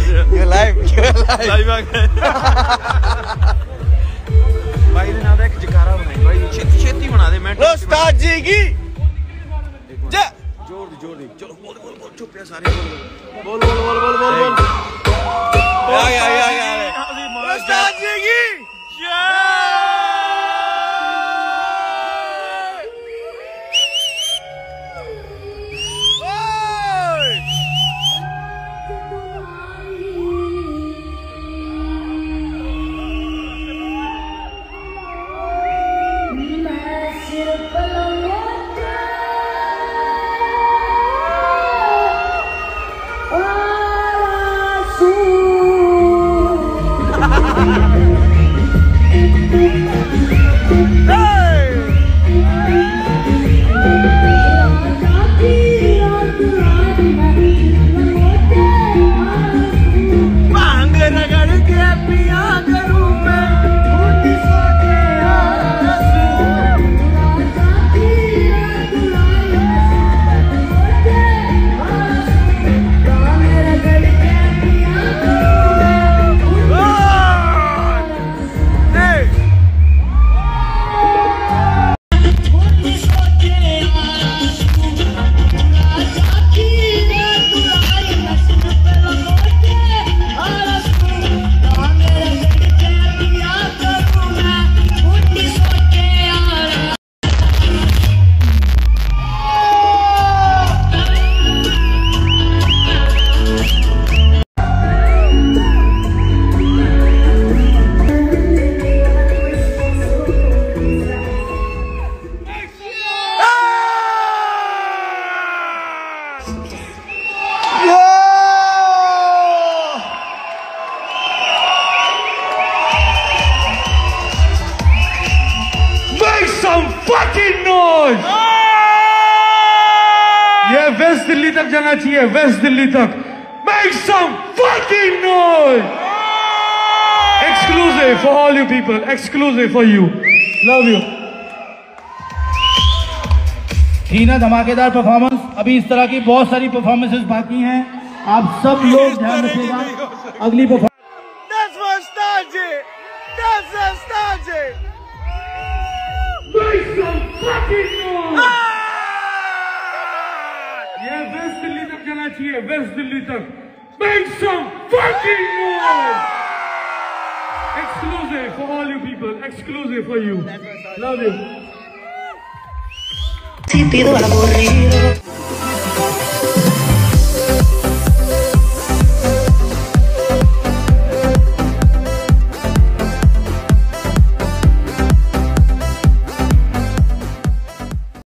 ये लाइव आ गए भाई ने ना एक जकारा बनाई भाई छेती छेती बना दे मैं उस्ताद जी की जय जोर दी चलो बोल चुप है सारे बोल उस्ताद जी की fucking noise! ये वेस्ट दिल्ली तक जाना चाहिए, वेस्ट दिल्ली तक. Make some fucking noise! Exclusive for all you people, exclusive for you. Love you. थी ना धमाकेदार परफॉर्मेंस. अभी इस तरह की बहुत सारी परफॉर्मेंसेस बाकी हैं. आप सब लोग ध्यान रखिएगा. अगली परफॉर्मेंस ये वेस्ट दिल्ली तक जाना चाहिए, वेस्ट दिल्ली तक. Make some fucking noise! Exclusive for all you people, exclusive for you. Love you.